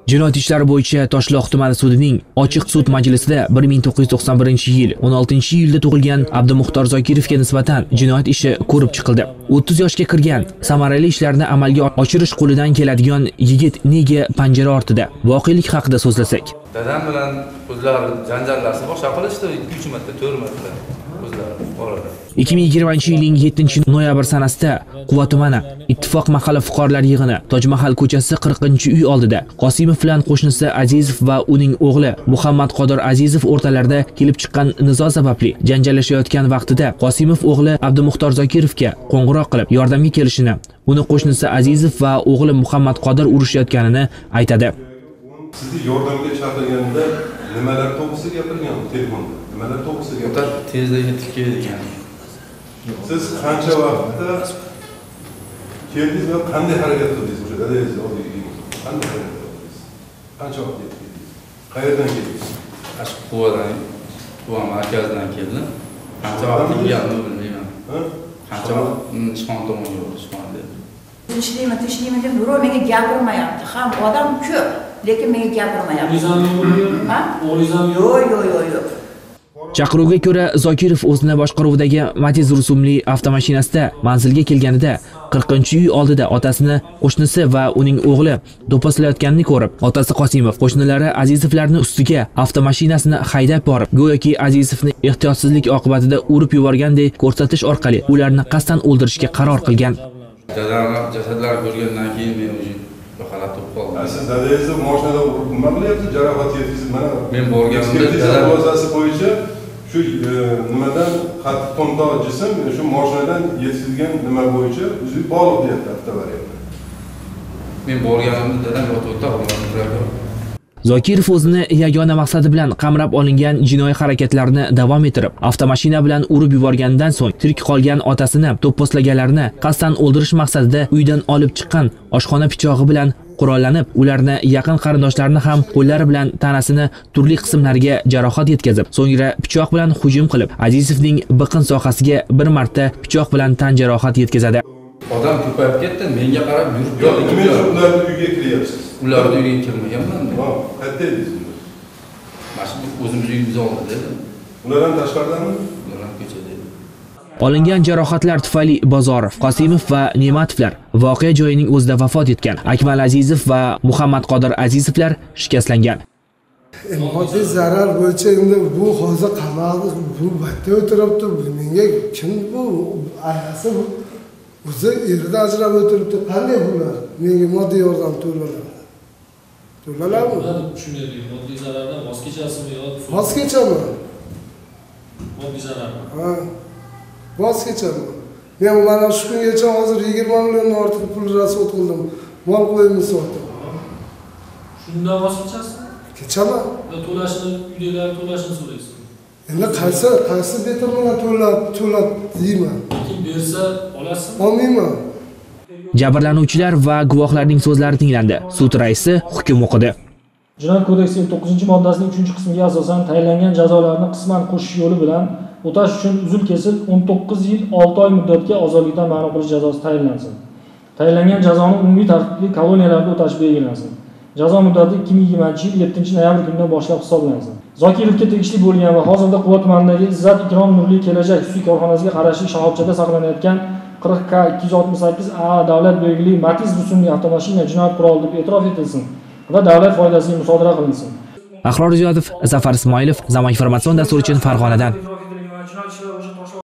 Jinoyat ishlari bo'yicha Toshloq tumani sudining ochiq sud majlisida 1991-yil 16-iyulda tug'ilgan Abdumuxtor Zokirovga nisbatan jinoyat ishi ko'rib chiqildi. 30 yoshga kirgan, samarali ishlarni amalga oshirish qo'lidan keladigan yigit nega panjara ortida? Voqelik haqida so'zlasak. Dadam bilan o'zlari janjallashib boshqa qilishdi, 2-3 marta, 4 marta o'zlari orada. 2020-yilning 7-noyabr sanasida Quva tumani Ittifoq mahalla fuqarolar yig'ini Tojmahal ko'chasi 40-uy oldida Qosimov bilan qo'shnisi Azizov va uning o'g'li Muhammad Qodir Azizov o'rtalarida kelib chiqqan nizo sababli janjallashayotgan vaqtida Qosimov o'g'li Abdumuxtor Zokirovga qo'ng'iroq qilib yordamga kelishini, uni qo'shnisi Azizov va o'g'li Muhammad Qodir urushayotganini aytadi. Sizni yordamga chaqirganda nimalar to'g'risida gapirgan telefonda? Nimalar to'g'risida gapirgan? Tezda yetib kelgan. Siz qancha vaqtda keldingiz va qanday harakat qildingiz o'sha dadangizning oldiga? Qanday harakat qildingiz? Qancha vaqt yetib keldingiz? Qayerdan keldingiz? Ashq Quvadan, Quva markazidan keldim. Qancha vaqt kelganimni bilmayman. Qancha vaqt ishxona tomon yurishmadi. Tinchlikmi deb birov menga gapirmayapti. Ham odam ko'p, lekin menga gapirmayapti. O'g'lizam yo'q. Chaqiruvga ko'ra Zokirov o'zini boshqaruvidagi Matiz rusumli avtomashinasida manzilga kelganida 40-uy oldida otasini, qo'shnisi va uning o'g'li do'pposlayotganini ko'rib, otasi Qosimov qo'shnilari Azizovlarning ustiga avtomashinasini haydab borib, go'yoki Azizovni ehtiyotsizlik oqibatida urib yuborgandek ko'rsatish orqali ularni qasddan o'ldirishga qaror qilgan. Dadamni jasadlar ko'rgandan keyin men o'zim yo'qolib qoldim. Siz dadangizni mashinada urib nima qilyapti? Jarohat yetkazib mana. Men borganimda dadam xulosasi bo'yicha shu nimadan qattiq to'ntoq jism shu mashinadan yetkazilgan nima bo'yicha o'zi bog'liq deyapti avtovariyatda. Men borganimda dadam yotib Zokirov o'zini yagona maqsadi bilan qamrab olingan jinoiy harakatlarni davom ettirib, avtomashina bilan urib yuborgandan so'ng tirik qolgan otasini do'pposlaganlarni qasddan o'ldirish maqsadida uydan olib chiqqan oshxona pichog'i bilan qurollanib, ularni yaqin qarindoshlarini ham qo'llari bilan tanasini turli qismlariga jarohat yetkazib, so'ngra pichoq bilan hujum qilib, Azizovning biqin sohasiga bir marta pichoq bilan tan jarohat yetkazadi. Odam ko'payib ketdi, menga qarab yurib yo'q, men ularning uyiga kiryapsiz. Ularning uyiga kirmaganman men. Ha, qayerda edingiz? Mana shu o'zimiz uyimiz oldida dedim. Ular ham tashqaridami? Ular ham ko'chada edi. Olingan jarohatlar tufayli Bozorov, Qosimov va Ne'matovlar voqea joyining o'zida vafot etgan. Akmal Azizov va Muhammad Qodir Azizovlar shikastlangan. Moddiy zarar bo'yicha endi bu hozir qamoqda bu batda o'tiribdi. Menga kim bu ayasi bu? O'zi erda ajrab o'tiribdi. Qanday bular? Menga moddiy yordam to'lanadi. To'lanadimi? Tushunadi. Moddiy zarardan voz kechasizmi yo? Voz kechaman. Moddiy zarar. Ha. Voz kechaman. Men mana shu kungacha hozir 20 milliondan ortiq pul rasvot qildim. Mol qo'yimni sotdim. Shundan voz kechasizmi? Kechaman. To'lashni, uydagilar to'lashni so'raysiz. Endi qaysi betim bilan to'lab deyman. Kim bersa olasizmi? Olmayman. Jabrlanuvchilar va guvohlarning so'zlari tinglandi. Sud raisi hukm o'qidi. Jinoyat kodeksining 9-moddasining 3-qismiga asosan tayinlangan jazolarni qisman qo'shish yo'li bilan o'tash uchun uzil-kesil 19 yil 6 oy muddatga ozodlikdan mahrum qilish jazosi tayinlansin. Tayinlangan jazoni umumiy tartibli koloniyalarda o'tash belgilansin. Jazo muddati 2020-yil 7-noyabr kunidan boshlab hisoblansin. Zokirovga tegishli bo'lgan va hozirda Quva tumanidagi Izzat Ikrom Nurli kelajak xususiy korxonasiga qarashli shoxobchada saqlanayotgan 40K 268A davlat belgili Matiz rusumli avtomashina jinoyat quroli deb e'tirof etilsin va davlat foydasiga musodara qilinsin. Ahror Ziyodov, Zafar Ismoilov, Zamon informatsion dasturi uchun Farg'onadan.